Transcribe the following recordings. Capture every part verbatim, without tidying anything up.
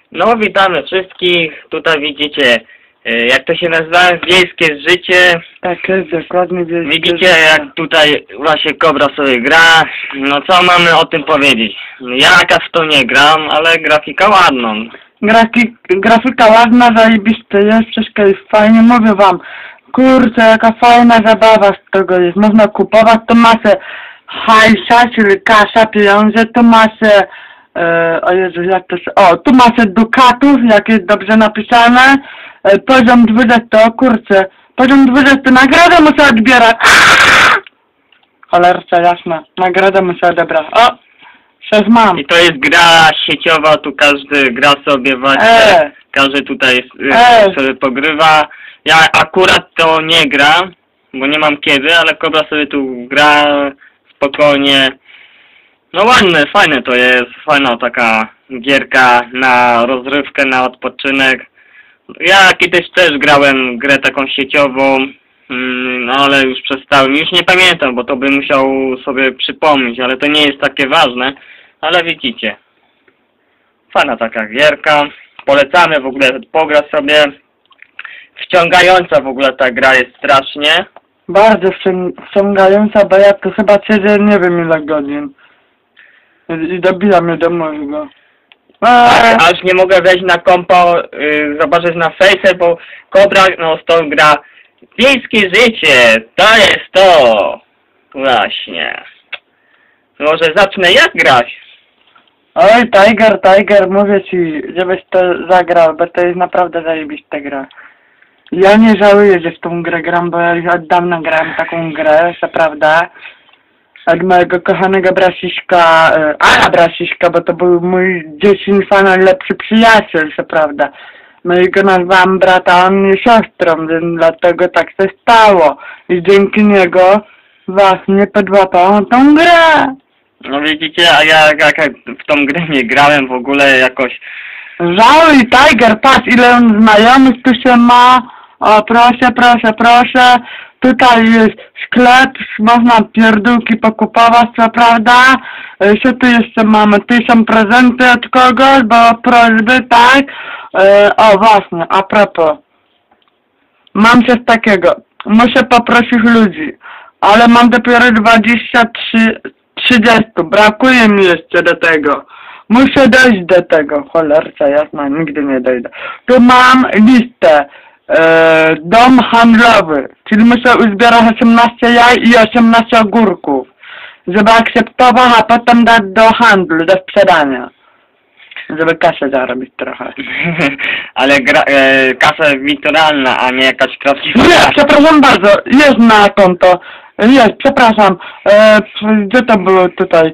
No, witamy wszystkich. Tutaj widzicie, y, jak to się nazywa, wiejskie życie. Tak jest, dokładnie wiejskie Widzicie, życie. jak tutaj właśnie Kobra sobie gra. No, co mamy o tym powiedzieć? Ja jakaś w to nie gram, ale grafika ładną. Grafik, grafika ładna, zajebista jest, wszystko jest fajnie, mówię wam. Kurczę, jaka fajna zabawa z tego jest. Można kupować tą masę hajsa, czyli kasza, pieniądze, tu masę, e, o Jezu, jak to się, o, tu masę dukatów, jak jest dobrze napisane. E, poziom dwudziesty, o kurczę, poziom dwudziesty, nagrodę muszę odbierać. Cholerca jasna, nagrodę muszę odebrać. O, przecież mam. I to jest gra sieciowa, tu każdy gra sobie właśnie, E. każdy tutaj y, E. sobie pogrywa. Ja akurat to nie gram, bo nie mam kiedy, ale Kobra sobie tu gra spokojnie. No ładne, fajne to jest, fajna taka gierka na rozrywkę, na odpoczynek. Ja kiedyś też grałem grę taką sieciową, no ale już przestałem, już nie pamiętam, bo to bym musiał sobie przypomnieć, ale to nie jest takie ważne, ale widzicie. Fajna taka gierka, polecamy w ogóle, pograć sobie. Wciągająca w ogóle ta gra jest strasznie. Bardzo wcią- wciągająca, bo ja to chyba siedzę nie wiem ile godzin. I, i dobija mnie do mózgu. Aż, Eee, aż nie mogę wejść na kompo, y, zobaczyć na fejsie, bo Kobra no stąd gra wiejskie życie, to jest to. Właśnie. Może zacznę jak grać? oj, Tiger, Tiger, mówię ci, żebyś to zagrał, bo to jest naprawdę zajebista gra. Ja nie żałuję, że w tą grę gram, bo ja już od dawna grałem taką grę, co prawda. Od mojego kochanego brasiszka, e, a brasiszka, bo to był mój dzieciństwa najlepszy przyjaciel, co prawda. No i go nazwałam brata, a on mnie siostrą, więc dlatego tak się stało. I dzięki niego właśnie podłapałam tą grę. No widzicie, a ja jak w tą grę nie grałem w ogóle jakoś. Żałuj, Tiger, patrz ile on znajomych tu się ma. O, proszę, proszę, proszę. Tutaj jest sklep, można pierdółki pokupować, co prawda. E, Co tu jeszcze mamy? Tu są prezenty od kogoś, bo prośby, tak? E, o, właśnie, a propos. Mam coś takiego. Muszę poprosić ludzi, ale mam dopiero dwadzieścia trzy, trzydzieści. Brakuje mi jeszcze do tego. Muszę dojść do tego. Cholerca jasna, nigdy nie dojdę. Tu mam listę. E, dom handlowy, czyli muszę uzbierać osiemnaście jaj i osiemnaście ogórków, żeby akceptować, a potem dać do handlu, do sprzedania, żeby kasę zarobić trochę. Ale gra, e, kasa wirtualna, a nie jakaś prawdziwa. Nie, przepraszam bardzo, jest na konto, jest, przepraszam, e, gdzie to było tutaj?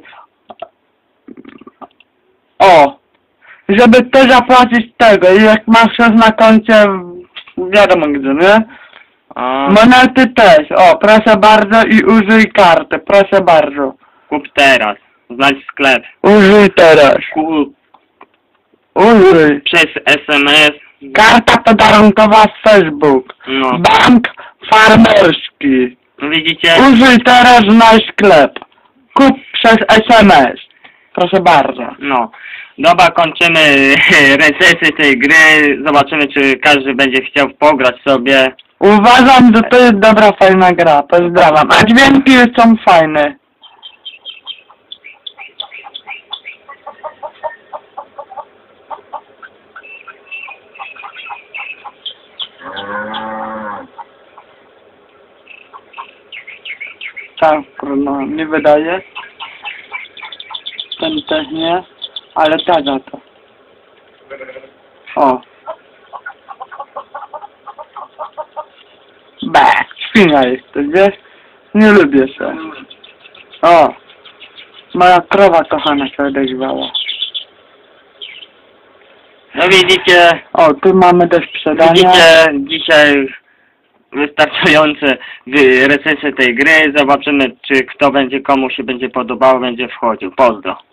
O, żeby to zapłacić tego, i jak masz coś na koncie, wiadomo gdzie, nie? A, Monety też, o, proszę bardzo i użyj karty, proszę bardzo. kup teraz, znajdź sklep. Użyj teraz, Kup użyj. przez S M S. Karta podarunkowa z Facebook. No, Bank farmerski. widzicie? Użyj teraz na sklep. Kup przez S M S. Proszę bardzo. No, dobra, kończymy recenzję tej gry. Zobaczymy, czy każdy będzie chciał pograć sobie. Uważam, że to jest dobra, fajna gra. Pozdrawiam. A dźwięki są fajne. Tak, no, nie wydaje. Ten też nie, ale ta za to. O. Be, świnia jesteś, wiesz? Nie lubię się. O. Moja krowa kochana się odezwała. No widzicie, O, tu mamy do sprzedania. widzicie dzisiaj wystarczające wy- recenzje tej gry. Zobaczymy, czy kto będzie, komu się będzie podobało, będzie wchodził. Pozdro.